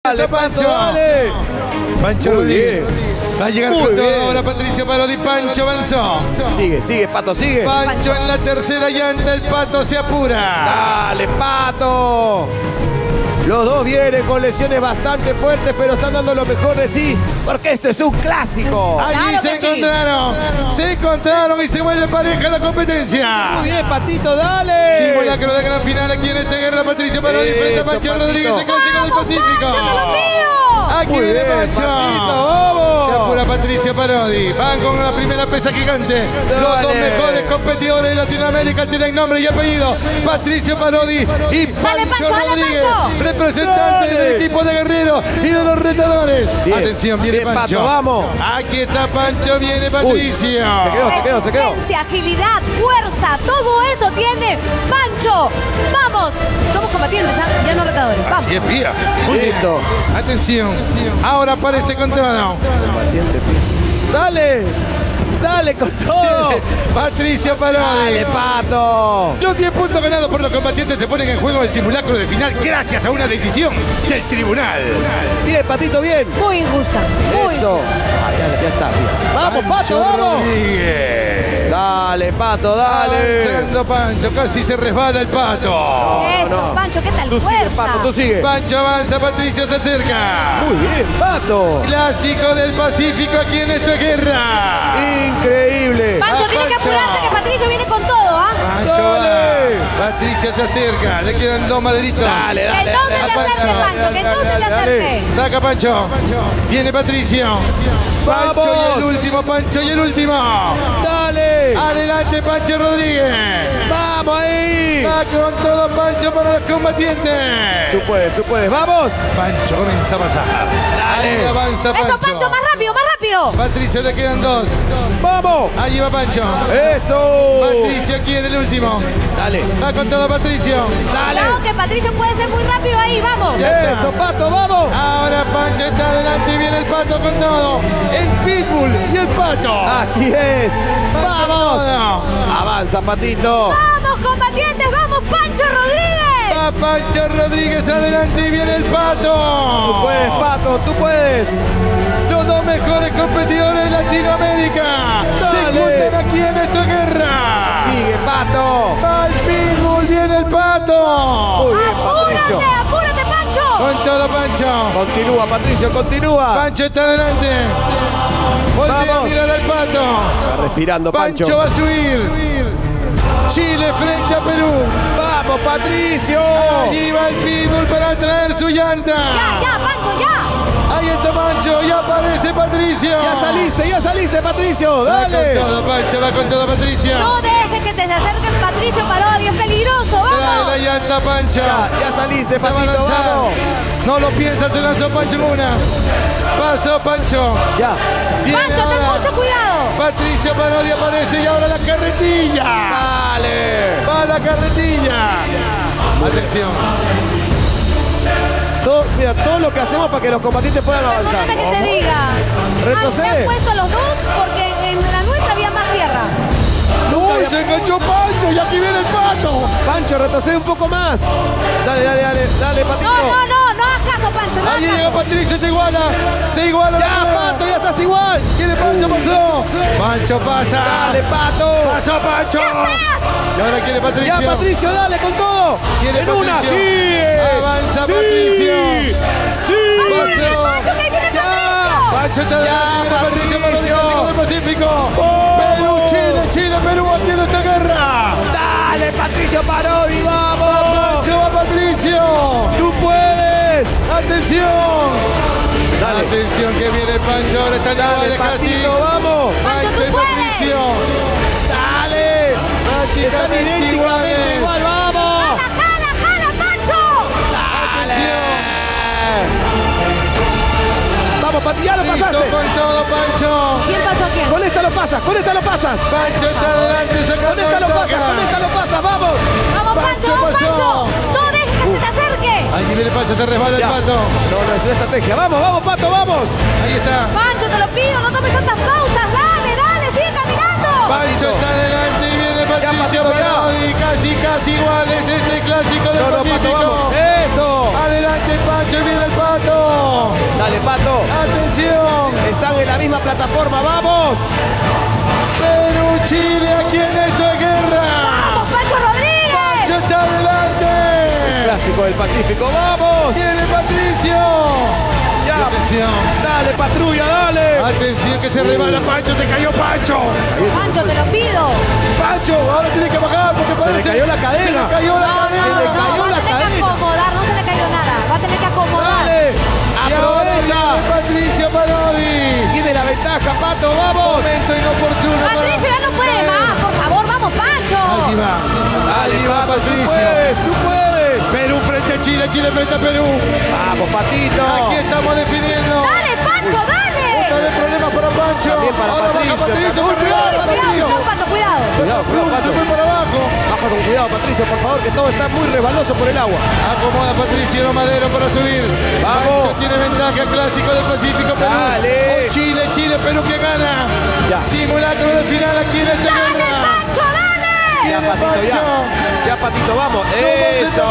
Dale, Pancho, dale. Pancho Rodríguez. Va a llegar con todo ahora Patricio Parodi. Pancho avanzó. Sigue, Pato, sigue. Pancho en la tercera llanta. El Pato se apura. Dale, Pato. Los dos vienen con lesiones bastante fuertes, pero están dando lo mejor de sí, porque esto es un clásico. Allí se encontraron y se vuelve pareja la competencia. Muy bien, Patito, dale. Simulacro de gran final aquí en esta guerra. Patricio Parodi frente a Pancho Rodríguez, el clásico del Pacífico. ¡Pancho, te lo pido! Aquí Muy viene bien, Pancho. Patito, vamos. Se apura Patricio Parodi. Van con la primera pesa gigante. Los dos mejores competidores de Latinoamérica tienen nombre y apellido. Patricio Parodi y Pancho Rodríguez, representantes del equipo de Guerrero y de los retadores. Bien, atención, viene bien, Pancho. Pato, vamos. Aquí está Pancho, viene Patricio. Se quedó. Resistencia, agilidad, fuerza, todo eso tiene Pancho. ¡Vamos! Somos combatientes, ¿ah? Ya no retadores. Vamos. Así es, Pía. Muy bien. Listo. Atención. Ahora aparece con todo. Dale con todo. Patricio Parodi. Dale, Pato. Los 10 puntos ganados por los combatientes se ponen en juego en el simulacro de final gracias a una decisión del tribunal. Bien, Patito, bien. Muy injusta. Muy. Eso. Ya está. Bien. Vamos, Pato, vamos. Rodríguez. Dale, Pato, dale. Avanzando Pancho, casi se resbala el Pato. Eso, no. Pancho, ¿qué tal Tú fuerza? sigue, Pato, tú sigue. Pancho avanza, Patricio se acerca. Muy bien, Pato. Clásico del Pacífico aquí en Esto es Guerra. Increíble. Pancho, tienes que Pancho. apurarte que Patricio viene con todo, ¿ah? Pancho va. Dale. Patricio se acerca, le quedan 2 maderitos. Dale, Que no se te acerque, Pancho, que no se te acerque. Saca Pancho. Viene Patricio. Pancho y el Vamos. último, Pancho y el último. Dale. Adelante Pancho Rodríguez. Vamos ahí. Va con todo Pancho para los combatientes. Tú puedes. Vamos. Pancho comienza a pasar. Dale. Avanza Pancho. Eso, Pancho, más rápido, más rápido. Patricio le quedan 2. Vamos. Allí va Pancho. Eso. Patricio quiere el último. Dale. Va con todo Patricio. Cuidado que Patricio puede ser muy rápido ahí, vamos. Ya está. Eso, Pato, vamos. Ahora Pancho está adelante y viene el Pato con todo. El Pitbull y el Pato. Así es. Vamos. Todo. Avanza, Patito. Vamos, combatientes, vamos, Pancho Rodríguez. Va Pancho Rodríguez adelante y viene el Tú Pato. puedes, Pato, tú puedes. Los dos mejores competidores de Latinoamérica se Dale. juntan aquí en esta guerra. Sigue, Pato. Va el Pitbull, viene el Pato. Muy bien, Patricio. Apúrate, Pancho. Con todo Pancho. Continúa, Patricio, continúa. Pancho está adelante. Voltea a Vamos. mirar al Pato. Está respirando, Pancho Pancho. va a subir. Chile frente a Perú. Vamos, Patricio. Allí va el Pitbull para traer su llanta. Ya, Pancho, ya. Ahí está Pancho, ya aparece Patricio. Ya saliste, Patricio. Dale. Va con todo, Pancho, va con todo, Patricio. No dejes que te se acerque el Patricio Parodi, es peligroso, Trae la vamos. llanta, Pancho. Ya saliste, Se va a Patito, lanzar. vamos. No lo piensa, se lanzó Pancho en una. Pasó Pancho. Ya. Viene Pancho, ten ahora mucho cuidado. Patricio Parodi aparece y ahora la carretilla. Dale. Va la carretilla. Atención. Mira, todo lo que hacemos para que los combatientes puedan avanzar. Déjame que te diga. Retrocede. Han puesto a los dos porque en la nuestra había más tierra. Uy, se enganchó Pancho y aquí viene el Pato. Pancho, retrocede un poco más. Dale, Patito. No hagas caso, Pancho, no Ahí hagas llega caso. Patricio, se iguala. Ya, Pato, ya estás igual. ¿Quién es Pancho? Pasó. Pancho pasa. Dale, Pato. Pasó Pancho. ¡Ya estás! Y ahora quiere Patricio. Ya, Patricio, dale con todo. Quiere En una, Patricio. sí. Avanza Sí. Patricio. Sí. ¡Apúrate, Pancho, que ahí viene Ya. Patricio! Pancho está Ya, adelante, viene Patricio para el Patricio. Clásico del Pacífico. ¡Vamos! Chile, Perú, aquí en esta guerra. Dale, Patricio Parodi, vamos. Pancho va Patricio. Tú puedes. Atención. Dale. Atención que viene Pancho, ahora están Dale, iguales casi. Patito, vamos. Pancho, tú y puedes. Patricio. Dale. Están Prácticamente idénticamente igual, vamos. ¡Jala, Pancho! Atención. Vamos, Pati, ya lo Listo pasaste. con todo, Pancho. ¿Quién pasó a quién? Con esta lo pasas, con esta lo pasas. Pancho está adelante, sacando Con esta lo ventaja. pasas, con esta lo pasas, vamos. ¡Vamos, Pancho Pancho, vamos, pasó. Pancho! ¡No dejes que se te acerque! Allí viene Pancho, se resbala el Ya. Pato. No, es una estrategia. Vamos, Pato, vamos. Ahí está. Pancho, te lo pido, no tomes tantas pausas. Dale, sigue caminando. Pancho está adelante y viene Patricio Patito, ya. Parodi. Casi iguales este clásico del No, Pato, Pacífico. vamos. Eso. Adelante Pancho y viene el Pato. misma plataforma, ¡vamos! Perú, Chile, aquí en esto de guerra. ¡Vamos, Pancho Rodríguez! Pancho está adelante. Clásico del Pacífico, ¡vamos! Viene Patricio. Ya. Atención. Dale, patrulla, dale. Atención que se resbala Pancho, se cayó Pancho. Pancho, te lo pido. Pancho, ahora tiene que bajar porque Se le parece... cayó la cadena. Se le cayó la cadena. Se le cayó va la a tener que cadena. acomodar, no se le cayó nada. Va a tener que acomodar. Dale. Y ahora Aprovecha. viene Patricio Parodi. Tiene la ventaja, Pato, vamos. Momento inoportuno. Patricio ya no puede más, por favor, vamos, Pancho. Así va. Dale, Ahí va Pato, tú Patricio. puedes, tú puedes. Perú frente a Chile, Chile frente a Perú. Vamos, Patito. Aquí estamos definiendo. Dale, Pancho, dale. Otra vez problemas para Pancho. También para Ahora baja Patricio. Patricio. Uy, cuidado, Cuidado, Patricio. cuidado, Pato, cuidado. Cuidado, cuidado, Se Pato. fue para abajo. Baja con cuidado, Patricio, por favor, que todo está muy resbaloso por el agua. Acomoda Patricio lo Madero para subir. Vamos. Pancho tiene ventaja, clásico del Pacífico, Perú. Dale. O Chile, Chile, Perú que gana. Ya. Simulacro de final aquí en esta Dale, guerra. Pancho, dale. Ya, Viene Patito, ya. Pancho. Ya, Patito, vamos. Eso.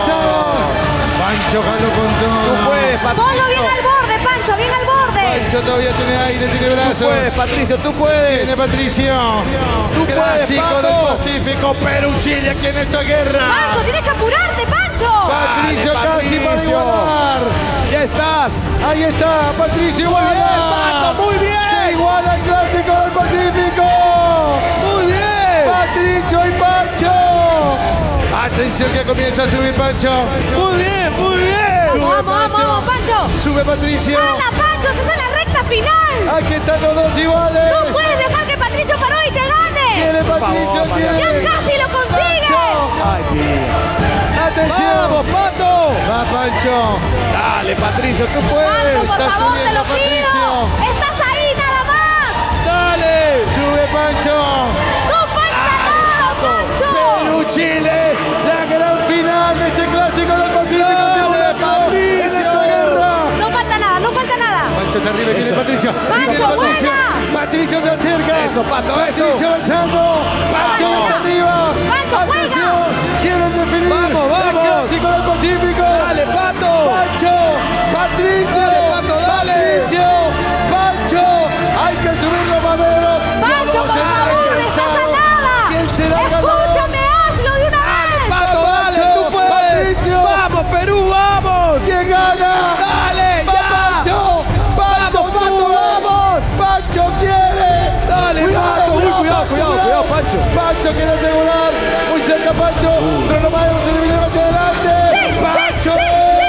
Pancho ganó con todo. Tú puedes, Ponlo bien al Patricio. borde, Pancho, bien al borde. Pancho todavía tiene aire, tiene Tú brazos. puedes, Patricio, tú puedes. Viene Patricio. Tú puedes, Clásico Pato. del Pacífico, Perú, Chile aquí en esta guerra. Pancho, tienes que apurarte, Pancho. Patricio Dale, casi para Patricio. igualar. Ya estás. Ahí está, Patricio Muy iguala. bien, Pato, muy bien. Se iguala el clásico del Pacífico. Muy bien. Patricio y Pancho. Atención que comienza a subir Pancho. Muy bien, muy bien. Vamos, vamos, vamos, Pancho. Sube Patricio. ¡Hala, Pancho! ¡Estás en la recta final! Aquí están los dos iguales. ¡No puedes dejar que Patricio Parodi te gane! Tiene Patricio, favor, tiene. ¡Ya casi lo consigues! Ay, tío. Atención. Vamos, Pato. Va Pancho. Dale, Patricio, tú puedes. Pancho, por está favor, te subiendo lo pido. Patricio. ¡Estás ahí nada más! Dale. Sube Pancho. ¡No falta nada, Pancho! Perú, Chile. La gran final de este clásico del Pacífico. Dale, Simulacro Patricio. en esta guerra. No falta nada, no falta nada. Pancho terrible, tiene Eso. Patricio. Pancho, Tiene Patricio. buena. Patricio se acerca. Eso, Pato, eso. Patricio avanzando. Pancho Buena. arriba. Pancho, juega. Atención. Quieren definir Vamos, vamos. el clásico del Pacífico. Dale, Pato. Pancho. Patricio. Dale, Pato, dale. Patricio. Pancho. Hay que subir los maderos. Pancho, por favor, estás a nada. ¿Quién será el ganador? Escúchame, hazlo de una vez. Pato, dale, Pancho, tú puedes. Patricio. Vamos, Perú, vamos. ¿Quién gana? Dale, Va ya. Pancho. Pancho, Vamos, Pato, tú. vamos. Pancho quiere. Dale, Pato. Uy, cuidado, cuidado, Pancho. Pancho quiere asegurar. Muy cerca Pancho. Cronomadero se le viene hacia adelante. Sí, Pancho. sí,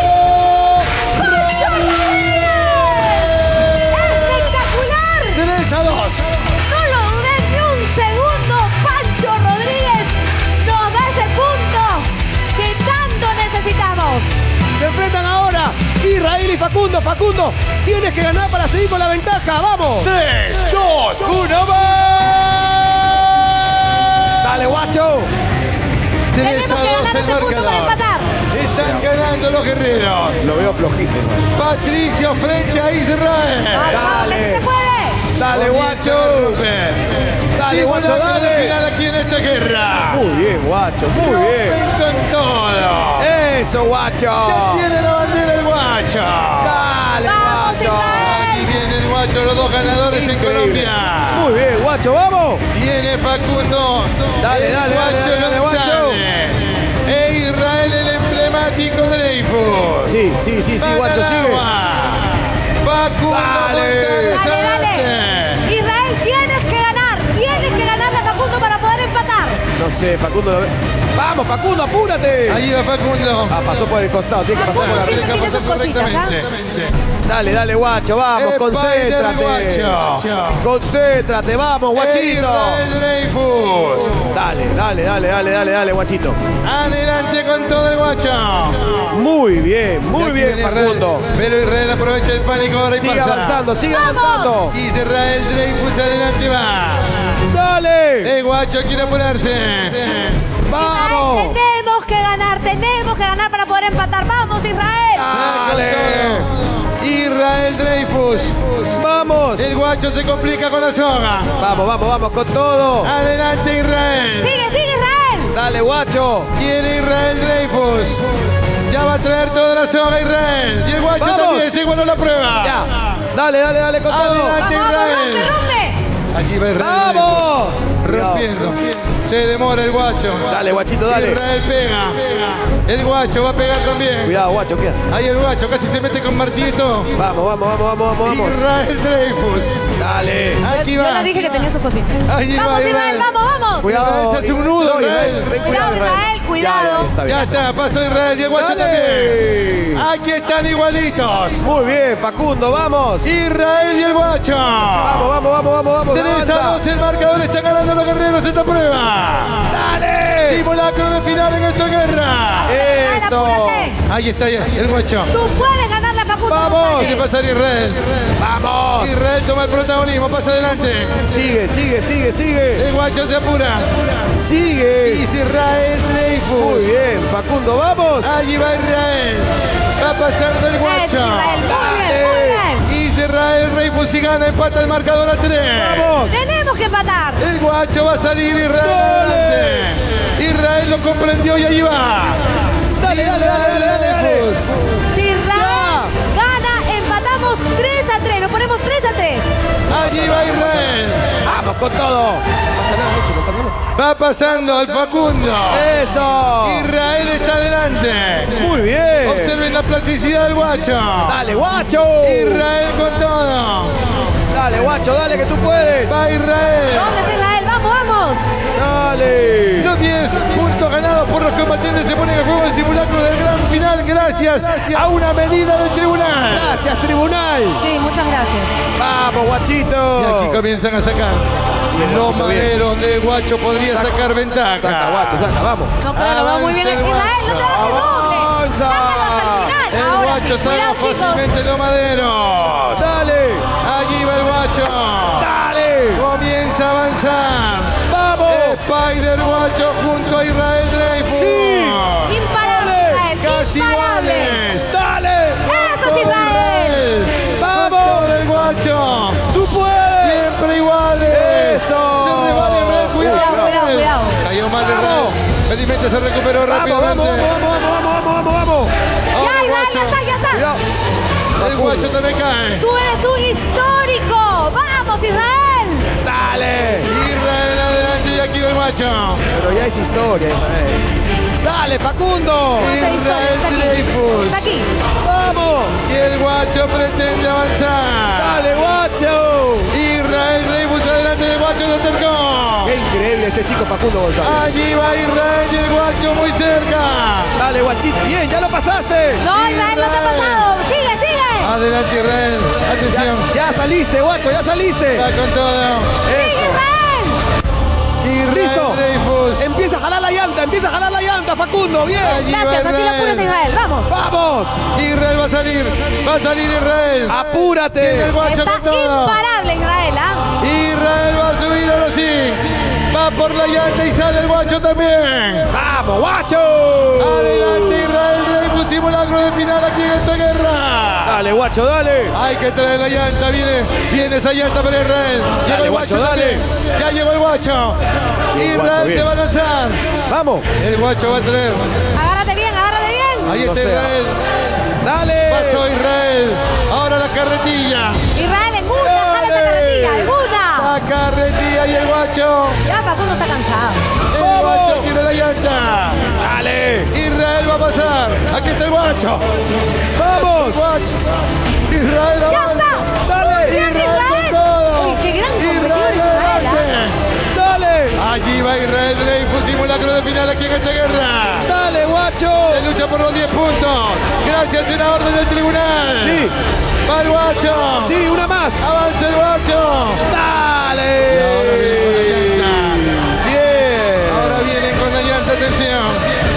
sí. ¡Pancho Rodríguez! ¡Espectacular! 3-2. No lo dudé ni un segundo. Pancho Rodríguez nos da ese punto que tanto necesitamos. Se enfrentan ahora Israel y Facundo. Facundo, tienes que ganar para seguir con la ventaja. Vamos. 3, 2, 1 más. Dale, guacho. Tenemos 3-2 que ganar el ese punto para marcador. empatar. Están ganando los guerreros. Lo veo flojito. Patricio frente a Israel. Vamos, que sí se puede. Dale, guacho. Dale, guacho, Simulacro de dale. final aquí en esta guerra. Muy bien, guacho, muy bien. Con todo. Eso, guacho. Ya tiene la bandera el guacho. Dale, Vamos, guacho. Israel. Aquí viene el guacho, los dos ganadores en Increíble. Colombia. Muy bien, guacho, vamos. Viene Facundo. Dale, el dale, guacho dale, dale, guacho. González. E Israel, el emblemático Dreyfus. Sí, sí, sí, sí, guacho, sigue. Facundo Dale. González. Dale, adelante. dale. Israel, tienes que ganar. Tienes que ganarle a Facundo para poder empatar. No sé, Facundo. Vamos, Facundo, apúrate. Ahí va Facundo. Ah, pasó por el costado, tiene que pasar por Facundo arriba. siempre tiene sus cositas, ¿ah? Dale, dale, guacho, vamos, Epa, concéntrate. el guacho. Concéntrate, vamos, guachito. Israel Dreyfus. Dale, dale, dale, dale, dale, dale, guachito. Adelante con todo el guacho. Muy bien, muy Ya bien, viene Facundo. Israel, pero Israel aprovecha el pánico ahora y Sigue pasa. avanzando, sigue ¡Vamos! avanzando. Israel Dreyfus adelante va. Dale, El guacho quiere apurarse. vamos. Israel, tenemos que ganar para poder empatar. Vamos, Israel. Dale, Israel Dreyfus. vamos. El guacho se complica con la soga. Vamos, vamos, vamos, con todo. Adelante Israel. Sigue, Israel. Dale, guacho. Quiere Israel Dreyfus. Ya va a traer toda la soga Israel. Y el guacho Vamos. también se igualó la prueba. Ya. Dale con todo. Adelante, Israel. rompe. Allí va Israel. ¡Vamos! Rompiendo. Se demora el guacho. Dale, guachito, dale. Israel pega. El guacho va a pegar también. Cuidado, guacho, ¿qué haces? Ahí el guacho casi se mete con martillito. Vamos. Israel Dreyfus. Dale. Aquí Yo va. le dije que tenía sus cositas. Ahí va Vamos, Israel, vamos. Cuidado. Se hace un nudo, Israel. Ten Cuidado, Israel, cuidado. Ya, está bien. Ya está, pasó Israel y el guacho Dale. también. Aquí están igualitos. Muy bien, Facundo, vamos. Israel y el guacho. Vamos. 3-2 el marcador, están ganando los guerreros esta prueba. ¡Dale! Simulacro de final en esta guerra. Israel, Eso. apúrate. Ahí está el guacho. Tú puedes ganarle a Facundo. Vamos. ¿Qué pasa Israel? ¡Vamos! Israel toma el protagonismo, pasa adelante. Sigue. El guacho se apura. Sigue. Israel Dreyfus. Muy bien, Facundo, vamos. Allí va Israel. Va pasando el Eso, guacho. Israel, muy bien. Israel Dreyfus y gana, empata el marcador a 3. Vamos. Tenemos que empatar. El guacho va a salir Israel. Dale. Adelante. Israel lo comprendió y allí va. Dale. Dreyfus. Si Israel gana, empatamos 3-3. Nos ponemos 3-3. Allí va Israel. Vamos con todo. No pasa nada, Lucho, no pasa nada. Va pasando el Facundo. Eso. Israel está adelante. Muy bien. Observen la plasticidad del guacho. Dale, guacho. Israel con todo. Dale, guacho, dale que tú puedes. Va Israel. ¿Dónde está Israel? Vamos. Dale. Los 10 puntos ganados por los combatientes se ponen en juego el simulacro del gran final gracias a una medida del tribunal. Gracias, tribunal. Sí, muchas gracias. Vamos, Y guachito. aquí comienzan a sacar. Bien, Los guachito, bien. maderos de guacho podría sacar ventaja. Saca, guacho, saca, vamos. No creo, lo veo muy bien. Avanza el Israel, no trabajes doble. Avanza. Sácalo hasta el final. El Ahora guacho sí. saca Cuidado, chicos. fácilmente los maderos. Dale. Allí va el guacho. Dale. Comienza a avanzar. Vamos. Spider Guacho junto a Israel Dreyfus. Sí. Imparable, Israel. Casi Imparable. iguales. Dale. Eso es Israel. Vamos. Con el guacho. Tú puedes. Siempre iguales. Eso. Se resbala Israel. Cuidado. Cayó mal Vamos. Israel. Felizmente se recuperó rápidamente. Vamos. Ahora Ya, el Israel, guacho. ya está. Cuidado. El guacho también cae. Tú eres un histórico. Vamos, Israel. Dale. Israel adelante y aquí va el guacho. Pero ya es historia, Israel. Dale, Facundo. Esa historia está aquí. Dreyfus. Está aquí. Vamos. Y el guacho pretende avanzar. Dale, guacho. Israel Dreyfus adelante y el guacho se acercó. Qué increíble este chico Facundo González. Allí va Israel y el guacho muy cerca. Dale, guachito. Bien, ya lo pasaste. No, Israel, no te ha pasado. Sigue. Adelante Israel. Atención. Ya saliste, guacho, ya saliste. Va con todo. Sigue, Israel. Israel Listo. Dreyfus. Empieza a jalar la llanta, Facundo. Bien. Allí va Gracias, así lo apuras, Israel. Vamos. Vamos. Israel va a salir Israel. Tiene el Apúrate. guacho Está con todo. imparable, Israel, ¿ah? Israel va a subir ahora sí. Va por la llanta y sale el guacho también. Vamos, guacho. Adelante Israel Dreyfus, simulacro de final aquí en esta guerra. Dale, guacho, dale. Hay que traer la llanta, viene esa llanta para Israel. Llegó Dale, el guacho, guacho dale. también. Ya llegó el guacho. Bien, Israel guacho, bien. se va a lanzar. Vamos. El guacho va a traer. Agárrate bien. Ahí No está sea. Israel. Dale. Pasó Israel. Ahora la carretilla. Israel, en una. Jala esa Dale. carretilla, en una. La carretilla y el guacho. Ya Facundo está cansado. El ¡Vamos! guacho tiene la llanta. Dale. Israel va a pasar. Aquí está el guacho. Vamos. Guacho. Israel ¡Ya avanza. está! Dale. ¡Muy bien, Israel! con todo. Uy, qué gran competidor Israel es Israel, adelante. Dale. Allí va Israel Dreyfus, simulacro de final aquí en esta guerra. Dale, guacho. Se lucha por los 10 puntos. Gracias a una orden del tribunal. Sí. Va el guacho. Sí, una más. Avanza el guacho. Dale. Ahora viene con la llanta. Bien. Ahora vienen con la llanta, atención.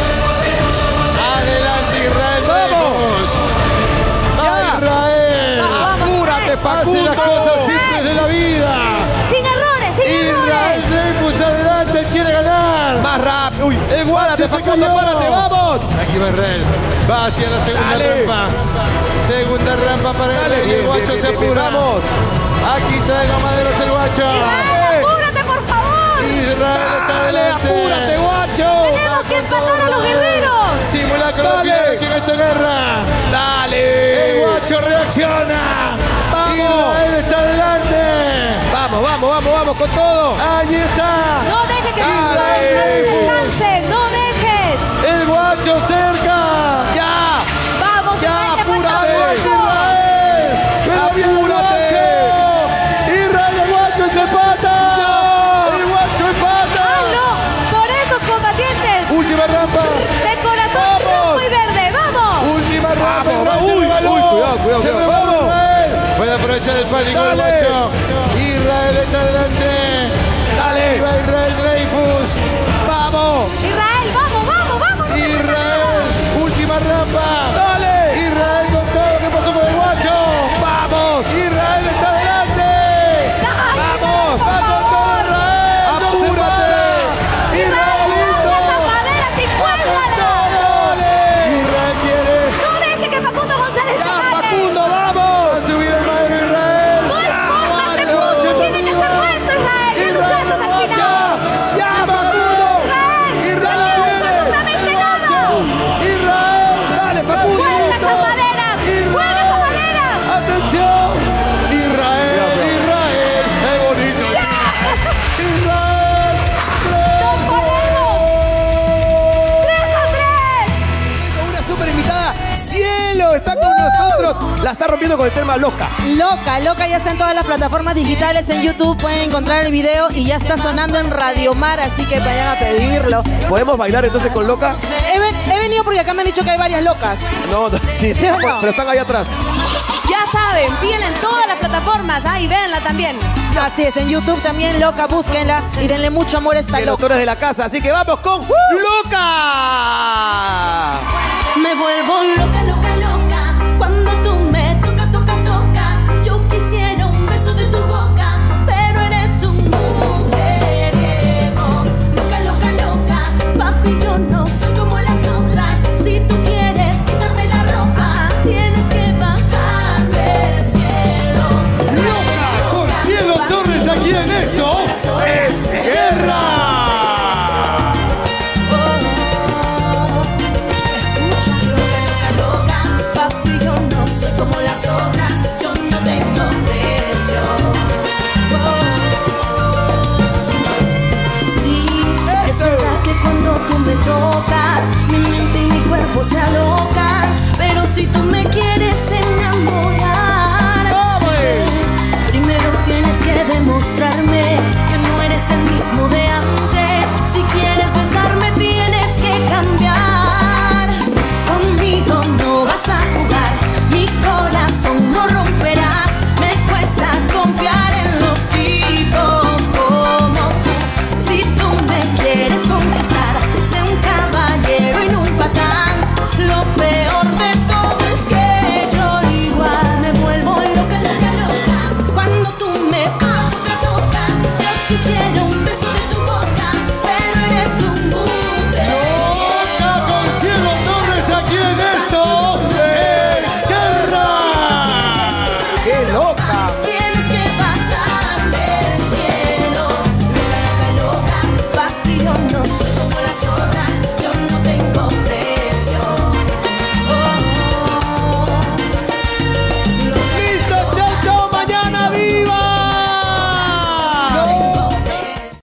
Adelante Israel Vamos. Dreyfus. Va Ya. Israel. Apúrate, Hace Facundo. las cosas simples de la vida. Sin errores, sin Israel errores. Dreyfus adelante, él quiere ganar. Más rápido. Uy. El guacho Párate, se Facundo, cayó. párate, vamos. Aquí va Israel. Va hacia la segunda Dale. rampa. Segunda rampa para Dale, Israel. Y el bien, guacho bien, se bien, bien, apura. vamos. Aquí traiga maderos el guacho. Israel, apúrate, por favor. Israel está Dale, adelante. apúrate, guacho. Tenemos que empatar a los guerreros. Simulacro de Dale. final aquí en esta guerra. El Dale. guacho reacciona. Vamos. vamos con todo. Ahí está. No dejes que Dale. descanse. No dejes. El guacho cerca. ¡Ya! Vamos, Ya, Israel, te falta apúrate. mucho. Pero viene el ¡Apúrate! guacho. Israel, el guacho se empata. ¡No! El guacho empata. ¡Ay, no! Por esos combatientes Última rampa. de corazón ¡Vamos! rojo y verde. ¡Vamos! Última rampa. Vamos, Israel uy, tiene el balón. uy, cuidado, Se cuidado, mueve vamos. Israel. Puede aprovechar el pánico del Dale. guacho. Israel está adelante. Dale. Arriba Israel Dreyfus. ¡Vamos! Israel, vamos, vamos, vamos. No te pasa nada. Israel. Última rampa. ¡Dale! Israel con todo lo que pasó con el guacho. ¡Vamos! Israel está adelante. ¡Vamos! Va con todo Israel. No se ¡Apúrate! para. Israel, Israelito. carga esas maderas y cuélgala. ¡Dale! Israel quiere. No dejes que Facundo González se ¡Ya, gane. Facundo, vamos! Va a subir el madero Israel. No importa este guacho. punto. Tiene que ser nuestro, Israel. Ya luchaste hasta el final. ¡Ya, Facundo! Israel, ¡Ya la no tienes! absolutamente nada. Israel. ¡Dale, Facundo! Juega esas maderas. Juega esas maderas. Atención. Israel. Israel. Es bonito. Israel. ¡Nos ponemos! 3-3. Una super invitada, Cielo, está con nosotros. La está rompiendo con el tema Loca. Loca, Loca ya está en todas las plataformas digitales, en YouTube pueden encontrar el video y ya está sonando en Radio Mar, así que vayan a pedirlo. ¿Podemos bailar entonces con Loca? He venido porque acá me han dicho que hay varias locas. No, no, sí, ¿Sí o no? pero están ahí atrás. Ya saben, pídenla en todas las plataformas. Y véanla también. Así es, en YouTube también Loca, búsquenla y denle mucho amor a esta Cielo, tú loca. eres de la casa, así que vamos con Loca. Me vuelvo loca